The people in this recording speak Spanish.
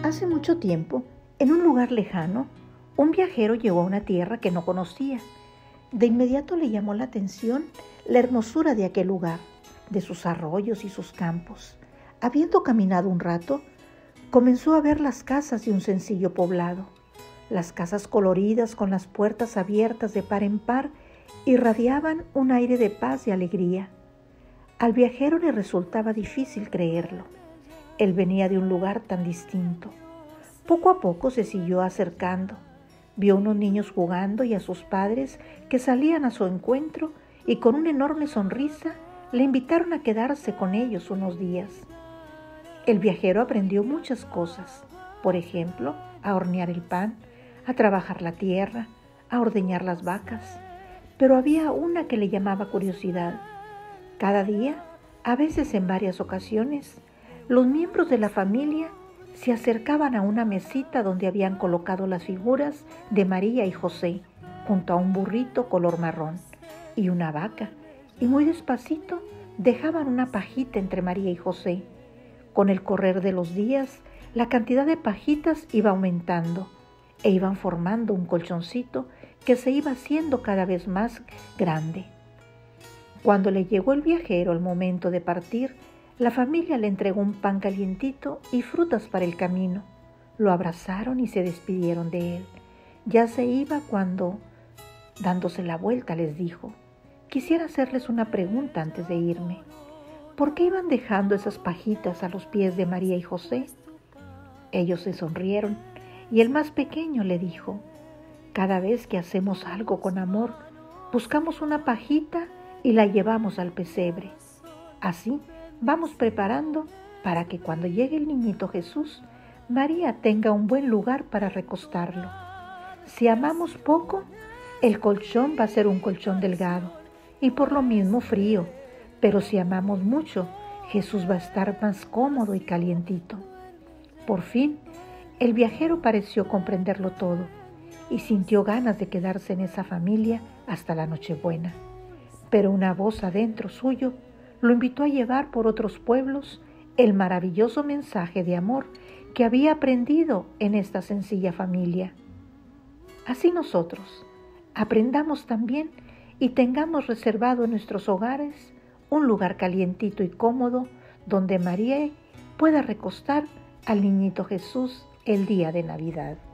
Hace mucho tiempo, en un lugar lejano, un viajero llegó a una tierra que no conocía. De inmediato le llamó la atención la hermosura de aquel lugar, de sus arroyos y sus campos. Habiendo caminado un rato, comenzó a ver las casas de un sencillo poblado. Las casas coloridas con las puertas abiertas de par en par irradiaban un aire de paz y alegría. Al viajero le resultaba difícil creerlo. Él venía de un lugar tan distinto. Poco a poco se siguió acercando. Vio unos niños jugando y a sus padres que salían a su encuentro y con una enorme sonrisa le invitaron a quedarse con ellos unos días. El viajero aprendió muchas cosas, por ejemplo, a hornear el pan, a trabajar la tierra, a ordeñar las vacas. Pero había una que le llamaba curiosidad. Cada día, a veces en varias ocasiones, los miembros de la familia se acercaban a una mesita donde habían colocado las figuras de María y José, junto a un burrito color marrón y una vaca, y muy despacito dejaban una pajita entre María y José. Con el correr de los días, la cantidad de pajitas iba aumentando e iban formando un colchoncito que se iba haciendo cada vez más grande. Cuando le llegó el viajero el momento de partir, la familia le entregó un pan calientito y frutas para el camino. Lo abrazaron y se despidieron de él. Ya se iba cuando, dándose la vuelta, les dijo: «Quisiera hacerles una pregunta antes de irme. ¿Por qué iban dejando esas pajitas a los pies de María y José?» Ellos se sonrieron y el más pequeño le dijo: «Cada vez que hacemos algo con amor, buscamos una pajita y la llevamos al pesebre. Así vamos preparando para que cuando llegue el niñito Jesús, María tenga un buen lugar para recostarlo. Si amamos poco, el colchón va a ser un colchón delgado y por lo mismo frío, pero si amamos mucho, Jesús va a estar más cómodo y calientito». Por fin, el viajero pareció comprenderlo todo y sintió ganas de quedarse en esa familia hasta la Nochebuena. Pero una voz adentro suyo lo invitó a llevar por otros pueblos el maravilloso mensaje de amor que había aprendido en esta sencilla familia. Así nosotros aprendamos también y tengamos reservado en nuestros hogares un lugar calientito y cómodo donde María pueda recostar al niñito Jesús el día de Navidad.